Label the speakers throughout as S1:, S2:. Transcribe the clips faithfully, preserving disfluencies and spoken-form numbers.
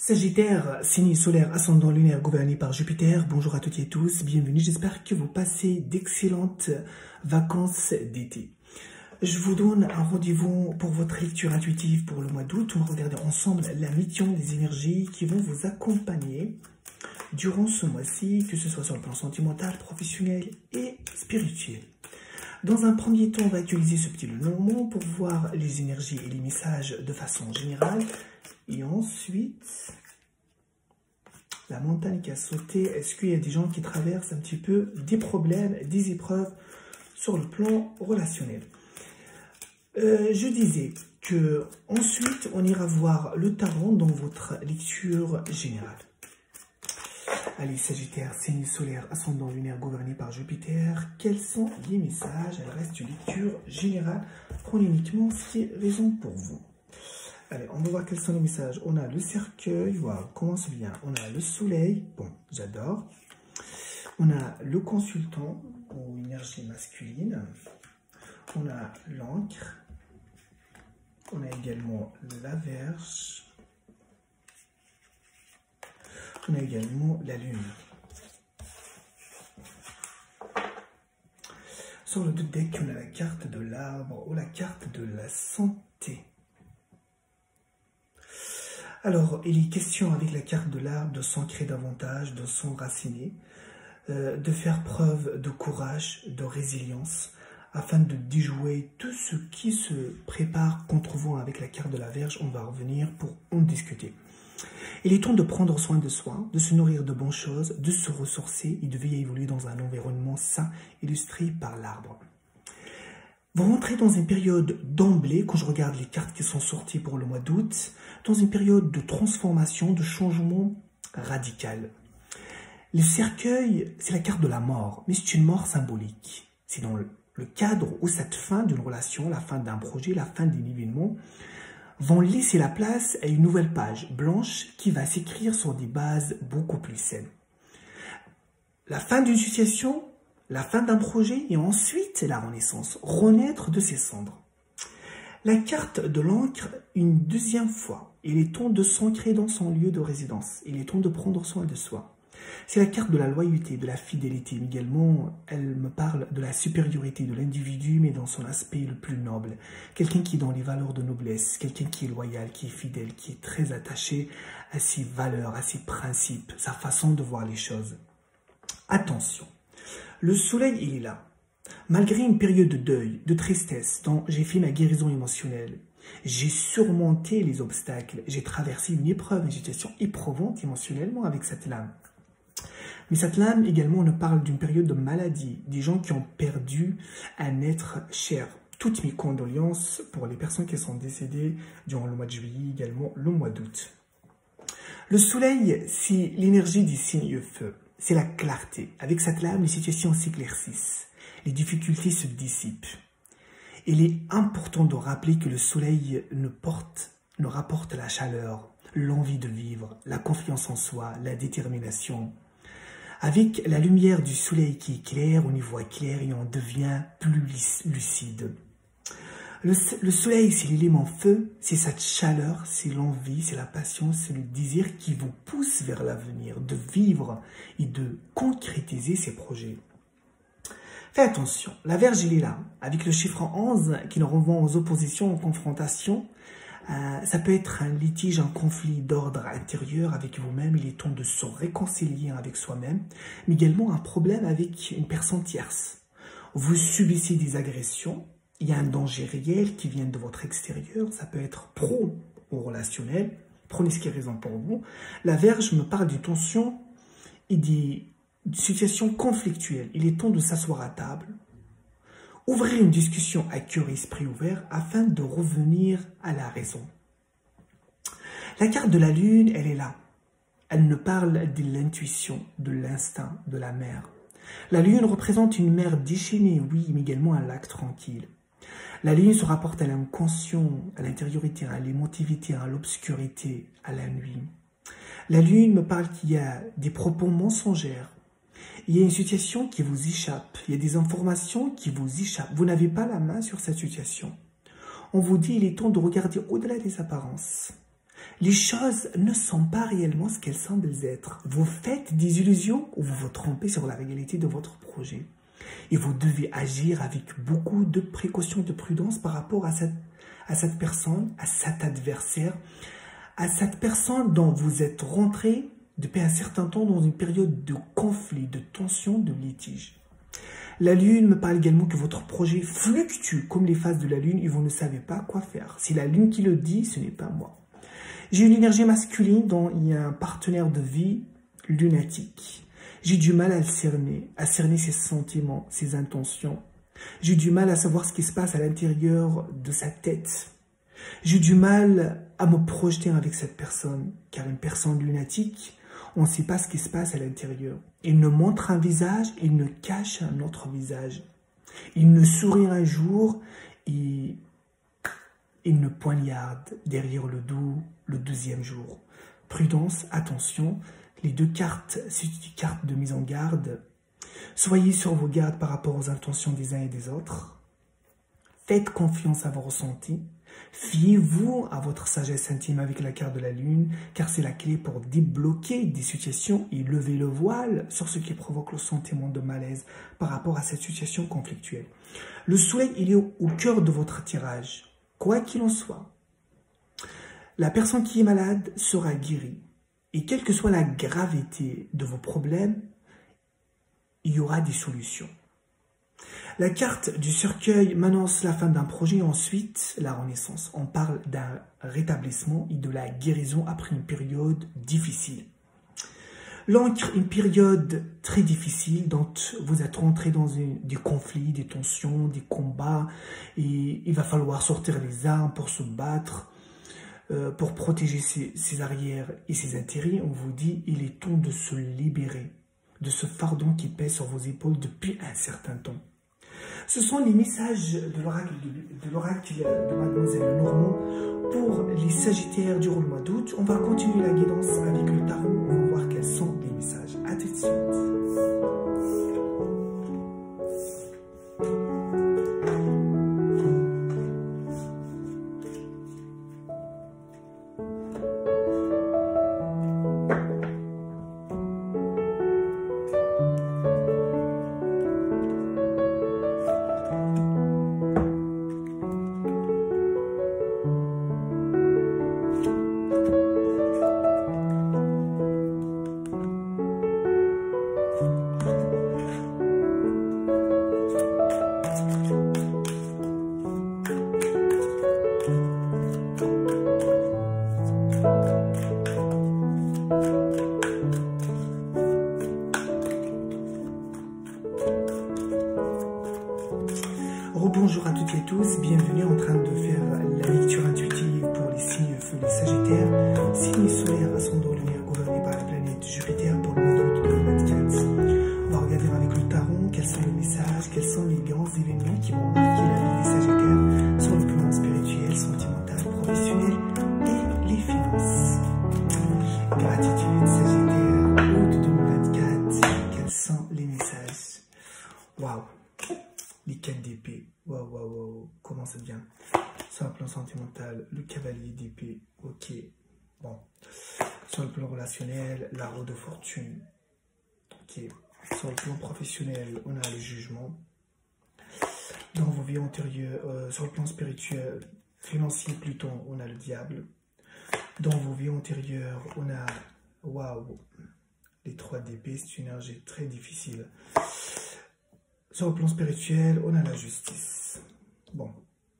S1: Sagittaire, signe solaire ascendant lunaire gouverné par Jupiter, bonjour à toutes et tous, bienvenue, j'espère que vous passez d'excellentes vacances d'été. Je vous donne un rendez-vous pour votre lecture intuitive pour le mois d'août. On va regarder ensemble la mission des énergies qui vont vous accompagner durant ce mois-ci, que ce soit sur le plan sentimental, professionnel et spirituel. Dans un premier temps, on va utiliser ce petit moment pour voir les énergies et les messages de façon générale. Et ensuite, la montagne qui a sauté, est-ce qu'il y a des gens qui traversent un petit peu des problèmes, des épreuves sur le plan relationnel? euh, Je disais que ensuite, on ira voir le tarot dans votre lecture générale. Allez, Sagittaire, signe solaire, ascendant lunaire gouverné par Jupiter. Quels sont les messages? Elle reste une lecture générale. Prenez uniquement ce qui est raison pour vous. Allez, on va voir quels sont les messages. On a le cercueil, waouh, commence bien. On a le soleil, bon, j'adore. On a le consultant, ou énergie masculine. On a l'encre. On a également la Vierge. On a également la lune. Sur le deux deck, on a la carte de l'arbre ou la carte de la santé. Alors, il est question avec la carte de l'arbre de s'ancrer davantage, de s'enraciner, euh, de faire preuve de courage, de résilience, afin de déjouer tout ce qui se prépare contre vous. Avec la carte de la Vierge, on va revenir pour en discuter. Il est temps de prendre soin de soi, de se nourrir de bonnes choses, de se ressourcer et de veiller à évoluer dans un environnement sain, illustré par l'arbre. Vous rentrez dans une période d'emblée, quand je regarde les cartes qui sont sorties pour le mois d'août, dans une période de transformation, de changement radical. Le cercueil, c'est la carte de la mort, mais c'est une mort symbolique. C'est dans le, le cadre où cette fin d'une relation, la fin d'un projet, la fin d'un événement, vont laisser la place à une nouvelle page blanche qui va s'écrire sur des bases beaucoup plus saines. La fin d'une situation, la fin d'un projet et ensuite la renaissance, renaître de ses cendres. La carte de l'encre, une deuxième fois, il est temps de s'ancrer dans son lieu de résidence, il est temps de prendre soin de soi. C'est la carte de la loyauté, de la fidélité, mais également elle me parle de la supériorité de l'individu, mais dans son aspect le plus noble. Quelqu'un qui est dans les valeurs de noblesse, quelqu'un qui est loyal, qui est fidèle, qui est très attaché à ses valeurs, à ses principes, sa façon de voir les choses. Attention, le soleil il est là. Malgré une période de deuil, de tristesse, dont j'ai fait ma guérison émotionnelle, j'ai surmonté les obstacles, j'ai traversé une épreuve, une situation éprouvante émotionnellement avec cette lame. Mais cette lame également nous parle d'une période de maladie, des gens qui ont perdu un être cher. Toutes mes condoléances pour les personnes qui sont décédées durant le mois de juillet, également le mois d'août. Le soleil, c'est l'énergie du signe feu, c'est la clarté. Avec cette lame, les situations s'éclaircissent, les difficultés se dissipent. Il est important de rappeler que le soleil nous, porte, nous rapporte la chaleur, l'envie de vivre, la confiance en soi, la détermination. Avec la lumière du soleil qui est claire, on y voit clair et on devient plus lucide. Le, le soleil, c'est l'élément feu, c'est cette chaleur, c'est l'envie, c'est la passion, c'est le désir qui vous pousse vers l'avenir, de vivre et de concrétiser ses projets. Faites attention, la Vierge, elle est là, avec le chiffre onze qui nous renvoie aux oppositions, aux confrontations. Euh, ça peut être un litige, un conflit d'ordre intérieur avec vous-même. Il est temps de se réconcilier avec soi-même, mais également un problème avec une personne tierce. Vous subissez des agressions, il y a un danger réel qui vient de votre extérieur, ça peut être pro ou relationnel. Prenez ce qui est raison pour vous. La Vierge me parle d'une tension et des situations conflictuelles. Il est temps de s'asseoir à table, ouvrir une discussion à cœur et esprit ouvert afin de revenir à la raison. La carte de la lune, elle est là. Elle nous parle de l'intuition, de l'instinct, de la mer. La lune représente une mer déchaînée, oui, mais également un lac tranquille. La lune se rapporte à l'inconscient, à l'intériorité, à l'émotivité, à l'obscurité, à la nuit. La lune me parle qu'il y a des propos mensongers. Il y a une situation qui vous échappe, il y a des informations qui vous échappent. Vous n'avez pas la main sur cette situation. On vous dit qu'il est temps de regarder au-delà des apparences. Les choses ne sont pas réellement ce qu'elles semblent être. Vous faites des illusions ou vous vous trompez sur la réalité de votre projet. Et vous devez agir avec beaucoup de précaution, de prudence par rapport à cette, à cette personne, à cet adversaire, à cette personne dont vous êtes rentré depuis un certain temps dans une période de conflit, de tension, de litige. La Lune me parle également que votre projet fluctue comme les phases de la Lune et vous ne savez pas quoi faire. C'est la Lune qui le dit, ce n'est pas moi. J'ai une énergie masculine dont il y a un partenaire de vie lunatique. J'ai du mal à le cerner, à cerner ses sentiments, ses intentions. J'ai du mal à savoir ce qui se passe à l'intérieur de sa tête. J'ai du mal à me projeter avec cette personne, car une personne lunatique, on ne sait pas ce qui se passe à l'intérieur. Il nous montre un visage, il nous cache un autre visage. Il nous sourit un jour et il nous poignarde derrière le dos le deuxième jour. Prudence, attention, les deux cartes, c'est des cartes de mise en garde. Soyez sur vos gardes par rapport aux intentions des uns et des autres. Faites confiance à vos ressentis. Fiez-vous à votre sagesse intime avec la carte de la Lune, car c'est la clé pour débloquer des situations et lever le voile sur ce qui provoque le sentiment de malaise par rapport à cette situation conflictuelle. Le Soleil, il est au cœur de votre tirage. Quoi qu'il en soit, la personne qui est malade sera guérie. Et quelle que soit la gravité de vos problèmes, il y aura des solutions. La carte du cercueil m'annonce la fin d'un projet et ensuite la renaissance. On parle d'un rétablissement et de la guérison après une période difficile. L'encre, une période très difficile dont vous êtes rentré dans une, des conflits, des tensions, des combats et il va falloir sortir les armes pour se battre, euh, pour protéger ses, ses arrières et ses intérêts. On vous dit il est temps de se libérer de ce fardeau qui pèse sur vos épaules depuis un certain temps. Ce sont les messages de l'oracle de, de, l'oracle de Mademoiselle Normand pour les Sagittaires durant le mois d'août. On va continuer la guidance avec le tarot. On va voir quels sont les messages. A tout de suite. Rebonjour à toutes et tous, bienvenue en train de faire la lecture intuitive pour les signes feu, les Sagittaires, signes solaires, ascendant lunaire gouverné par la planète Jupiter pour le mois d'août deux mille vingt-quatre. On va regarder avec le tarot quels sont les messages, quels sont les grands événements qui vont marquer la vie des Sagittaires sur le plan spirituel, sentimental, professionnel et les finances. Gratitude Sagittaire, août deux mille vingt-quatre, quels sont les messages? Waouh! Les quatre d'épée, waouh, waouh, waouh, comment ça devient? Sur le plan sentimental, le cavalier d'épée, ok, bon. Sur le plan relationnel, la roue de fortune, ok. Sur le plan professionnel, on a le jugement. Dans vos vies antérieures, euh, sur le plan spirituel, financier plutôt, on a le diable. Dans vos vies antérieures, on a, waouh, les trois d'épée, c'est une énergie très difficile. Sur le plan spirituel, on a la justice. Bon.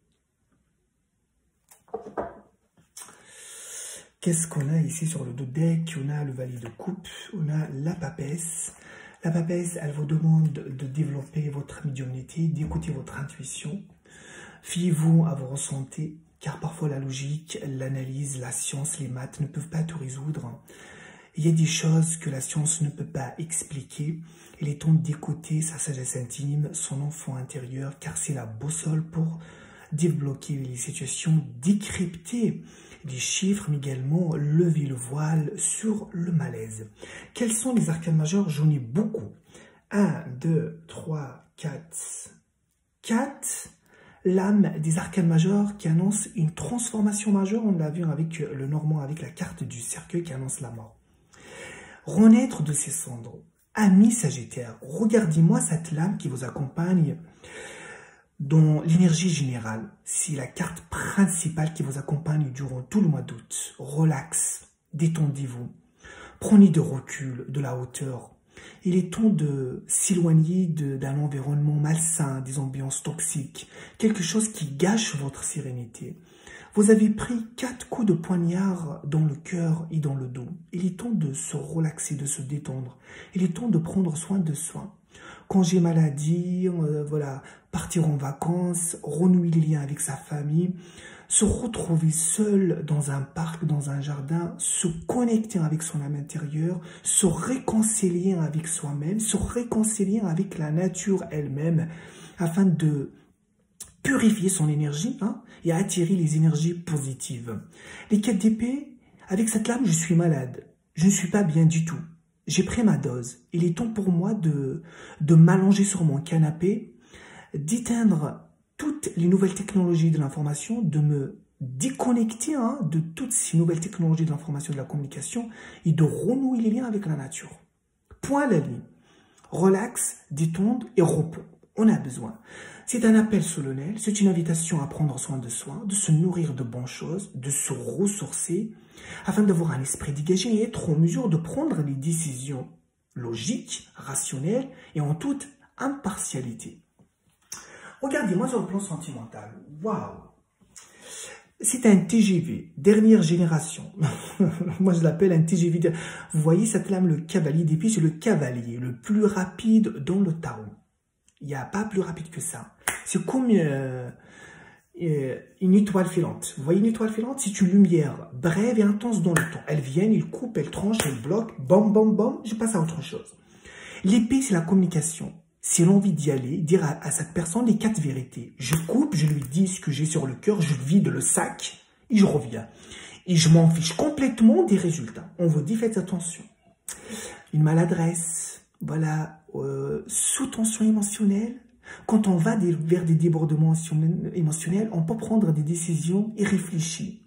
S1: Qu'est-ce qu'on a ici sur le dos deck? On a le valet de coupe, on a la papesse. La papesse, elle vous demande de développer votre médiumnité, d'écouter votre intuition. Fiez-vous à vos ressentis, car parfois la logique, l'analyse, la science, les maths ne peuvent pas tout résoudre. Il y a des choses que la science ne peut pas expliquer. Il est temps d'écouter sa sagesse intime, son enfant intérieur, car c'est la boussole pour débloquer les situations, décrypter les chiffres, mais également lever le voile sur le malaise. Quels sont les arcanes majeurs? J'en ai beaucoup. un, deux, trois, quatre. quatre. l'âme des arcanes majeurs qui annonce une transformation majeure. On l'a vu avec le Normand, avec la carte du cercueil qui annonce la mort. Renaître de ses cendres. Ami Sagittaire, regardez-moi cette lame qui vous accompagne dans l'énergie générale. C'est la carte principale qui vous accompagne durant tout le mois d'août. Relax, détendez-vous, prenez de recul, de la hauteur. Il est temps de s'éloigner d'un environnement malsain, des ambiances toxiques, quelque chose qui gâche votre sérénité. Vous avez pris quatre coups de poignard dans le cœur et dans le dos. Il est temps de se relaxer, de se détendre. Il est temps de prendre soin de soi. Congé maladie, euh, voilà, partir en vacances, renouer les liens avec sa famille, se retrouver seul dans un parc, dans un jardin, se connecter avec son âme intérieure, se réconcilier avec soi-même, se réconcilier avec la nature elle-même, afin de purifier son énergie hein, et attirer les énergies positives. Les quatre d'épée, avec cette lame, je suis malade. Je ne suis pas bien du tout. J'ai pris ma dose. Il est temps pour moi de, de m'allonger sur mon canapé, d'éteindre toutes les nouvelles technologies de l'information, de me déconnecter hein, de toutes ces nouvelles technologies de l'information et de la communication et de renouer les liens avec la nature. Point à la ligne. Relax, détendre et repos. On a besoin. C'est un appel solennel, c'est une invitation à prendre soin de soi, de se nourrir de bonnes choses, de se ressourcer, afin d'avoir un esprit dégagé et être en mesure de prendre les décisions logiques, rationnelles et en toute impartialité. Regardez-moi sur le plan sentimental. Waouh! C'est un T G V, dernière génération. Moi, je l'appelle un T G V. Vous voyez cette lame, le cavalier d'épée, c'est le cavalier le plus rapide dans le tarot. Il n'y a pas plus rapide que ça. C'est comme euh, euh, une étoile filante. Vous voyez une étoile filante? C'est une lumière brève et intense dans le temps. Elle vient, elle coupe, elle tranche, elle bloque. Bam, bam, bam, je passe à autre chose. L'épée, c'est la communication. C'est l'envie d'y aller, dire à, à cette personne les quatre vérités. Je coupe, je lui dis ce que j'ai sur le cœur, je vide le sac et je reviens. Et je m'en fiche complètement des résultats. On vous dit, faites attention. Une maladresse, voilà, euh, sous tension émotionnelle. Quand on va des, vers des débordements émotionnels, on peut prendre des décisions irréfléchies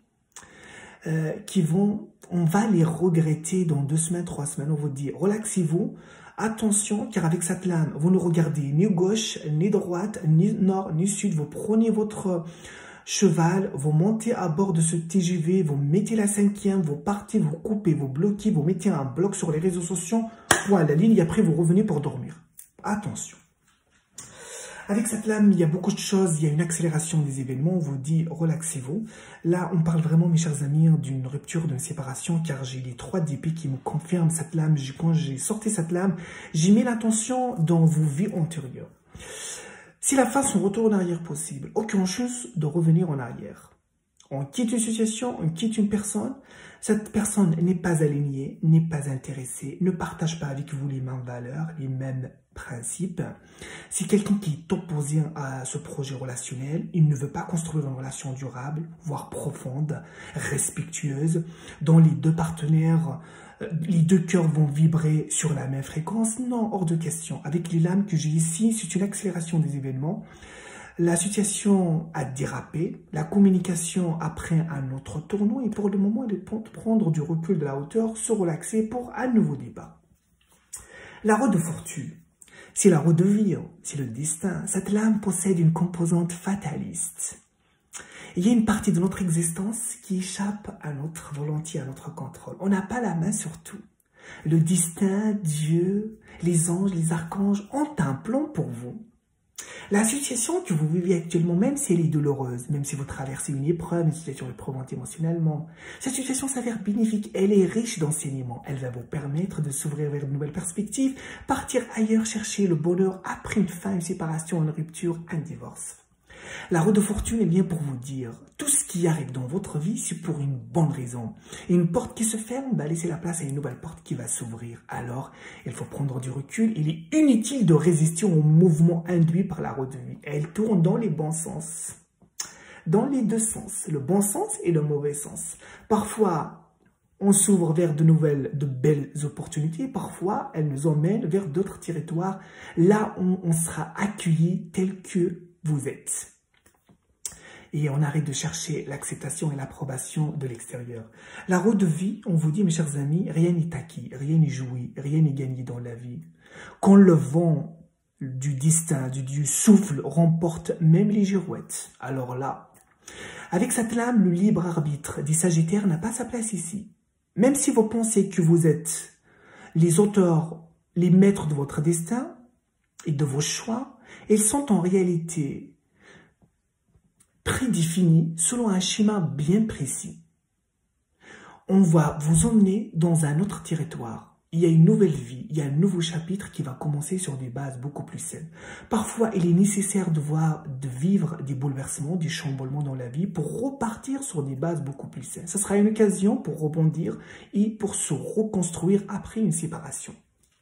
S1: euh, qui vont, on va les regretter dans deux semaines, trois semaines. On vous dit, relaxez-vous. Attention, car avec cette lame, vous ne regardez ni gauche, ni droite, ni nord, ni sud. Vous prenez votre cheval, vous montez à bord de ce T G V, vous mettez la cinquième, vous partez, vous coupez, vous bloquez, vous mettez un bloc sur les réseaux sociaux, point la ligne, et après vous revenez pour dormir. Attention. Avec cette lame, il y a beaucoup de choses, il y a une accélération des événements, on vous dit relaxez-vous. Là, on parle vraiment, mes chers amis, d'une rupture, d'une séparation, car j'ai les trois d'épée qui me confirment cette lame. Quand j'ai sorti cette lame, j'ai mis l'attention dans vos vies antérieures. Si la face, on retourne en arrière possible, aucune chance de revenir en arrière. On quitte une situation, on quitte une personne, cette personne n'est pas alignée, n'est pas intéressée, ne partage pas avec vous les mêmes valeurs, les mêmes principes. C'est quelqu'un qui est opposé à ce projet relationnel, il ne veut pas construire une relation durable, voire profonde, respectueuse, dont les deux partenaires, les deux cœurs vont vibrer sur la même fréquence. Non, hors de question. Avec les lames que j'ai ici, c'est une accélération des événements. La situation a dérapé, la communication a pris un autre tournant et pour le moment, il est temps de prendre du recul, de la hauteur, se relaxer pour un nouveau débat. La roue de fortune, c'est la roue de vie, c'est le destin. Cette lame possède une composante fataliste. Il y a une partie de notre existence qui échappe à notre volonté, à notre contrôle. On n'a pas la main sur tout. Le destin, Dieu, les anges, les archanges ont un plan pour vous. La situation que vous vivez actuellement, même si elle est douloureuse, même si vous traversez une épreuve, une situation éprouvante émotionnellement, cette situation s'avère bénéfique, elle est riche d'enseignements. Elle va vous permettre de s'ouvrir vers de nouvelles perspectives, partir ailleurs, chercher le bonheur après une fin, une séparation, une rupture, un divorce. La roue de fortune est bien pour vous dire, tout ce qui arrive dans votre vie, c'est pour une bonne raison. Et une porte qui se ferme va laisser la place à une nouvelle porte qui va s'ouvrir. Alors, il faut prendre du recul. Il est inutile de résister au mouvement induit par la roue de vie. Elle tourne dans les bons sens. Dans les deux sens, le bon sens et le mauvais sens. Parfois, on s'ouvre vers de nouvelles, de belles opportunités. Parfois, elle nous emmène vers d'autres territoires. Là, on, on sera accueilli tel que vous êtes. Et on arrête de chercher l'acceptation et l'approbation de l'extérieur. La roue de vie, on vous dit, mes chers amis, rien n'est acquis, rien n'est joui, rien n'est gagné dans la vie. Quand le vent du destin, du, du souffle remporte même les girouettes, alors là, avec cette lame, le libre arbitre des Sagittaires n'a pas sa place ici. Même si vous pensez que vous êtes les auteurs, les maîtres de votre destin et de vos choix, ils sont en réalité prédéfinis selon un schéma bien précis. On va vous emmener dans un autre territoire. Il y a une nouvelle vie, il y a un nouveau chapitre qui va commencer sur des bases beaucoup plus saines. Parfois, il est nécessaire de voir, de vivre des bouleversements, des chamboulements dans la vie pour repartir sur des bases beaucoup plus saines. Ce sera une occasion pour rebondir et pour se reconstruire après une séparation.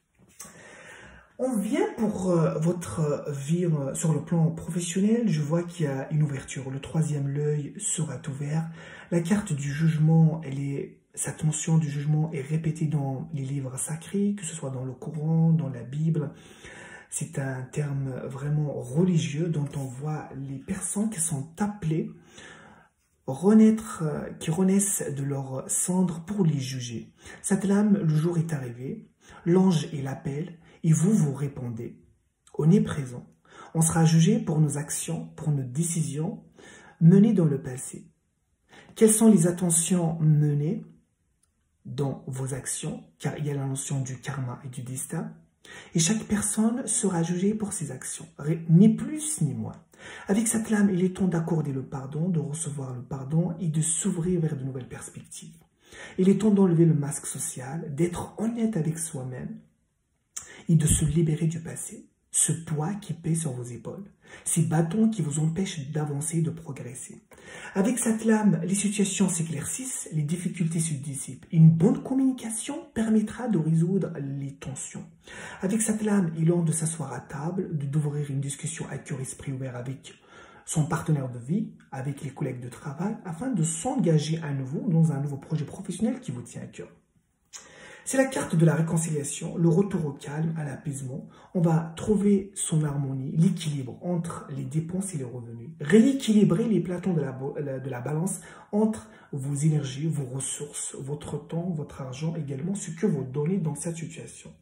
S1: On vient pour euh, votre vie euh, sur le plan professionnel. Je vois qu'il y a une ouverture. Le troisième œil sera ouvert. La carte du jugement, elle est, cette notion du jugement est répétée dans les livres sacrés, que ce soit dans le Coran, dans la Bible. C'est un terme vraiment religieux dont on voit les personnes qui sont appelées renaître, euh, qui renaissent de leur cendre pour les juger. Cette lame, le jour est arrivé. L'ange, il appelle. Et vous, vous répondez. On est présent. On sera jugé pour nos actions, pour nos décisions menées dans le passé. Quelles sont les attentions menées dans vos actions? Car il y a la notion du karma et du destin. Et chaque personne sera jugée pour ses actions. Ni plus ni moins. Avec cette lame, il est temps d'accorder le pardon, de recevoir le pardon et de s'ouvrir vers de nouvelles perspectives. Il est temps d'enlever le masque social, d'être honnête avec soi-même, et de se libérer du passé, ce poids qui pèse sur vos épaules, ces bâtons qui vous empêchent d'avancer, de progresser. Avec cette lame, les situations s'éclaircissent, les difficultés se dissipent. Une bonne communication permettra de résoudre les tensions. Avec cette lame, il est temps de s'asseoir à table, d'ouvrir une discussion à cœur esprit ouvert avec son partenaire de vie, avec les collègues de travail, afin de s'engager à nouveau dans un nouveau projet professionnel qui vous tient à cœur. C'est la carte de la réconciliation, le retour au calme, à l'apaisement. On va trouver son harmonie, l'équilibre entre les dépenses et les revenus. Rééquilibrer les platons de la, de la balance entre vos énergies, vos ressources, votre temps, votre argent, également ce que vous donnez dans cette situation.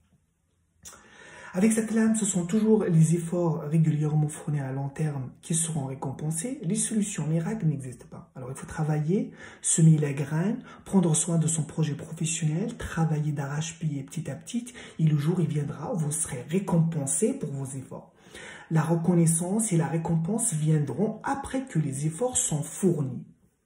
S1: Avec cette lame, ce sont toujours les efforts régulièrement fournis à long terme qui seront récompensés. Les solutions miracles n'existent pas. Alors, il faut travailler, semer la graine, prendre soin de son projet professionnel, travailler d'arrache-pied petit à petit. Et le jour, il viendra où vous serez récompensé pour vos efforts. La reconnaissance et la récompense viendront après que les efforts sont fournis.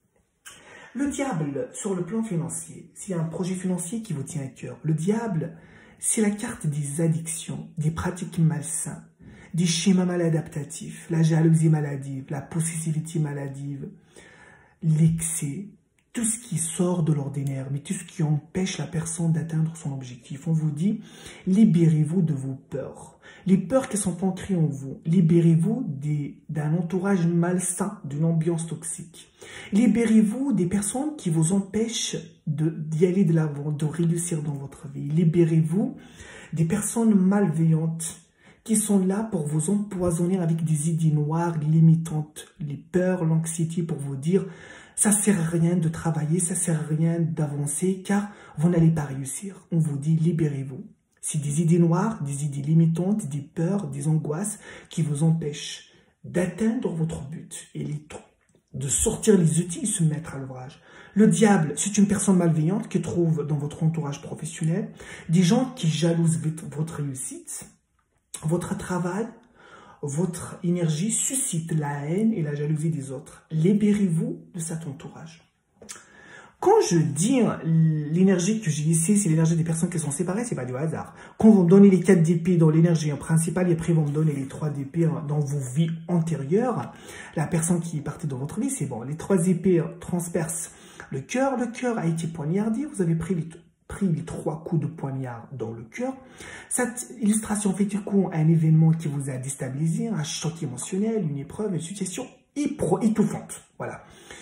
S1: Le diable, sur le plan financier, s'il y a un projet financier qui vous tient à cœur, le diable, c'est la carte des addictions, des pratiques malsaines, des schémas maladaptatifs, la jalousie maladive, la possessivité maladive, l'excès, tout ce qui sort de l'ordinaire, mais tout ce qui empêche la personne d'atteindre son objectif. On vous dit, libérez-vous de vos peurs. Les peurs qui sont ancrées en vous, libérez-vous d'un entourage malsain, d'une ambiance toxique. Libérez-vous des personnes qui vous empêchent d'y aller de l'avant, de réussir dans votre vie. Libérez-vous des personnes malveillantes qui sont là pour vous empoisonner avec des idées noires, limitantes, les peurs, l'anxiété pour vous dire ça ne sert à rien de travailler, ça ne sert à rien d'avancer car vous n'allez pas réussir. On vous dit libérez-vous. C'est des idées noires, des idées limitantes, des peurs, des angoisses qui vous empêchent d'atteindre votre but. Et les temps de sortir les outils et se mettre à l'ouvrage. Le diable, c'est une personne malveillante qui trouve dans votre entourage professionnel des gens qui jalousent votre réussite, votre travail, votre énergie suscite la haine et la jalousie des autres. Libérez-vous de cet entourage. Quand je dis l'énergie que j'ai ici, c'est l'énergie des personnes qui sont séparées, c'est pas du hasard. Quand vous me donnez les quatre d'épée dans l'énergie principale et après vous me donnez les trois d'épée dans vos vies antérieures, la personne qui est partie dans votre vie, c'est bon. Les trois épées transpercent le cœur. Le cœur a été poignardé. Vous avez pris les, pris les trois coups de poignard dans le cœur. Cette illustration fait écho à un événement qui vous a déstabilisé, un choc émotionnel, une épreuve, une situation étouffante. Voilà.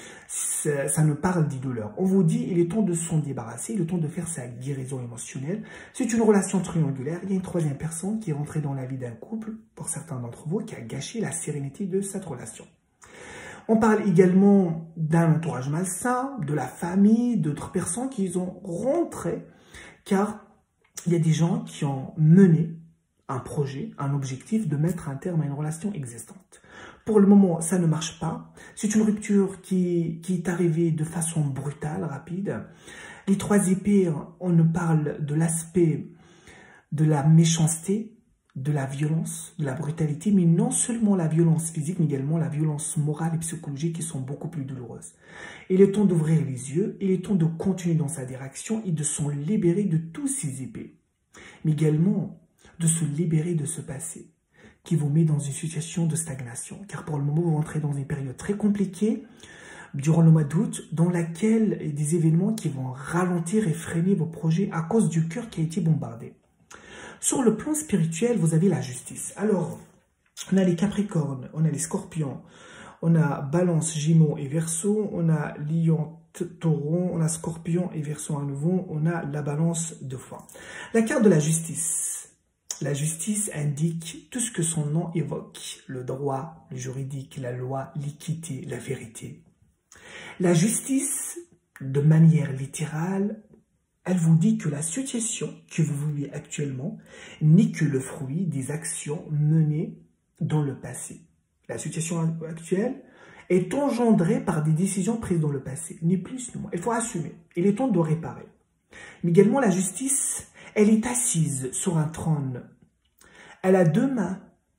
S1: Ça nous parle des douleurs. On vous dit, il est temps de s'en débarrasser, il est temps de faire sa guérison émotionnelle. C'est une relation triangulaire. Il y a une troisième personne qui est rentrée dans la vie d'un couple, pour certains d'entre vous, qui a gâché la sérénité de cette relation. On parle également d'un entourage malsain, de la famille, d'autres personnes qui ont rentré, car il y a des gens qui ont mené un projet, un objectif de mettre un terme à une relation existante. Pour le moment, ça ne marche pas. C'est une rupture qui, qui est arrivée de façon brutale, rapide. Les trois épées, on nous parle de l'aspect de la méchanceté, de la violence, de la brutalité, mais non seulement la violence physique, mais également la violence morale et psychologique qui sont beaucoup plus douloureuses. Il est temps d'ouvrir les yeux, il est temps de continuer dans sa direction et de s'en libérer de tous ces épées, mais également de se libérer de ce passé qui vous met dans une situation de stagnation. Car pour le moment, vous rentrez dans une période très compliquée durant le mois d'août, dans laquelle il y a des événements qui vont ralentir et freiner vos projets à cause du cœur qui a été bombardé. Sur le plan spirituel, vous avez la justice. Alors, on a les Capricornes, on a les Scorpions, on a Balance, Gémeaux et Verseau, on a Lion, Taureau, on a Scorpion et Verseau à nouveau, on a la Balance deux fois. La carte de la justice. La justice indique tout ce que son nom évoque, le droit, le juridique, la loi, l'équité, la vérité. La justice, de manière littérale, elle vous dit que la situation que vous vivez actuellement n'est que le fruit des actions menées dans le passé. La situation actuelle est engendrée par des décisions prises dans le passé, ni plus ni moins. Il faut assumer. Il est temps de réparer. Mais également, la justice, elle est assise sur un trône. Elle a deux mains.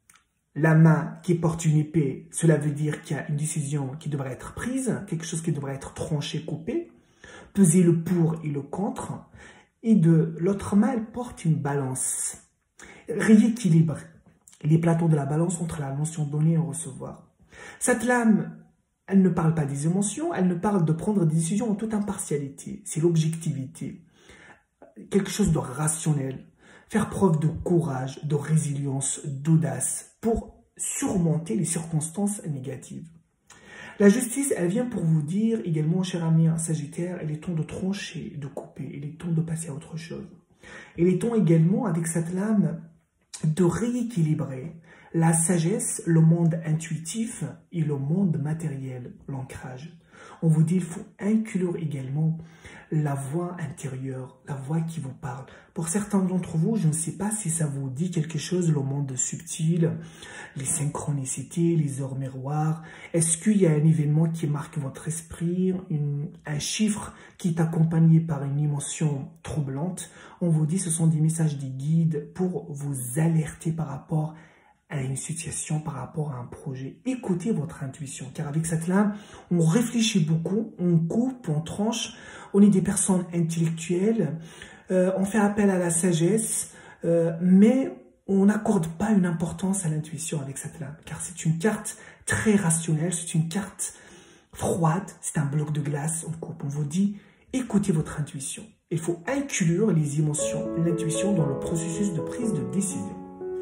S1: La main qui porte une épée, cela veut dire qu'il y a une décision qui devrait être prise, quelque chose qui devrait être tranché, coupé. Peser le pour et le contre, et de l'autre main, elle porte une balance. Rééquilibre les plateaux de la balance entre la notion donnée et recevoir. Cette lame, elle ne parle pas des émotions, elle ne parle de prendre des décisions en toute impartialité. C'est l'objectivité, quelque chose de rationnel. Faire preuve de courage, de résilience, d'audace pour surmonter les circonstances négatives. La justice, elle vient pour vous dire également, cher ami Sagittaire, il est temps de trancher, de couper, il est temps de passer à autre chose. Il est temps également, avec cette lame, de rééquilibrer la sagesse, le monde intuitif et le monde matériel, l'ancrage. On vous dit qu'il faut inclure également la voix intérieure, la voix qui vous parle. Pour certains d'entre vous, je ne sais pas si ça vous dit quelque chose, le monde subtil, les synchronicités, les heures miroirs. Est-ce qu'il y a un événement qui marque votre esprit, une, un chiffre qui est accompagné par une émotion troublante? On vous dit que ce sont des messages des guides pour vous alerter par rapport à une situation, par rapport à un projet. Écoutez votre intuition, car avec cette lame, on réfléchit beaucoup, on coupe, on tranche, on est des personnes intellectuelles, euh, on fait appel à la sagesse, euh, mais on n'accorde pas une importance à l'intuition avec cette lame, car c'est une carte très rationnelle, c'est une carte froide, c'est un bloc de glace, on coupe, on vous dit, écoutez votre intuition. Il faut inclure les émotions, l'intuition dans le processus de prise de décision.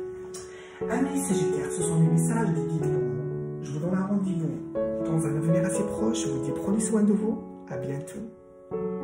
S1: Amis Sagittaires, ce sont les messages des guides pour vous. Je vous donne un rendez-vous dans un avenir assez proche. Je vous dis prenez soin de vous. À bientôt.